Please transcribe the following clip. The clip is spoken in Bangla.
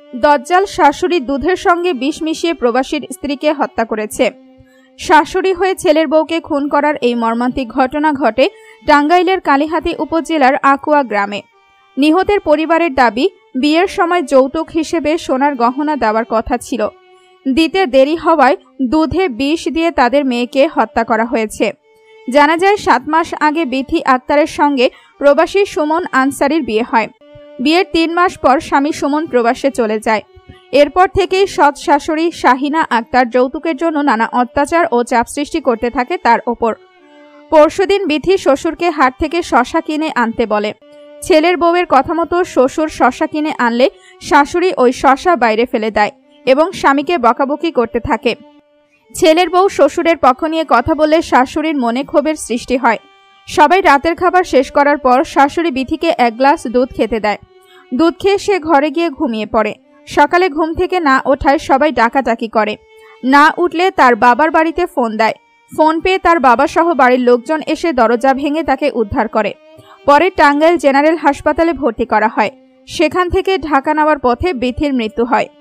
দজ্জাল শাশুড়ি দুধের সঙ্গে বিষ মিশিয়ে প্রবাসীর স্ত্রীকে হত্যা করেছে। শাশুড়ি হয়ে ছেলের বউকে খুন করার এই মর্মান্তিক ঘটনা ঘটে টাঙ্গাইলের কালিহাতী উপজেলার আকুয়া গ্রামে। নিহতের পরিবারের দাবি, বিয়ের সময় যৌতুক হিসেবে সোনার গহনা দেওয়ার কথা ছিল, দিতে দেরি হওয়ায় দুধে বিষ দিয়ে তাদের মেয়েকে হত্যা করা হয়েছে। জানা যায় 7 মাস আগে বিথি আক্তারের সঙ্গে প্রবাসী সুমন আনসারির বিয়ে হয়। বিয়ের 3 মাস পর স্বামী সুমন প্রবাসে চলে যায়। এরপর থেকেই সৎ শাশুড়ি শাহিনা আক্তার যৌতুকের জন্য নানা অত্যাচার ও চাপ সৃষ্টি করতে থাকে তার ওপর। পরশুদিন বিথি শ্বশুরকে হাট থেকে শশা কিনে আনতে বলে। ছেলের বউয়ের কথা মতো শ্বশুর শশা কিনে আনলে শাশুড়ি ওই শশা বাইরে ফেলে দেয় এবং স্বামীকে বকাবকি করতে থাকে। ছেলের বউ শ্বশুরের পক্ষ নিয়ে কথা বললে শাশুড়ির মনে ক্ষোভের সৃষ্টি হয়। সবাই রাতের খাবার শেষ করার পর শাশুড়ি বিথিকে 1 গ্লাস দুধ খেতে দেয়। দুধ খেয়ে সে ঘরে গিয়ে ঘুমিয়ে পড়ে। সকালে ঘুম থেকে না ওঠায় সবাই ডাকাডাকি করে। না উঠলে তার বাবার বাড়িতে ফোন দেয়। ফোন পেয়ে তার বাবা সহ বাড়ির লোকজন এসে দরজা ভেঙে তাকে উদ্ধার করে। পরে টাঙ্গাইল জেনারেল হাসপাতালে ভর্তি করা হয়। সেখান থেকে ঢাকা নেওয়ার পথে বিথির মৃত্যু হয়।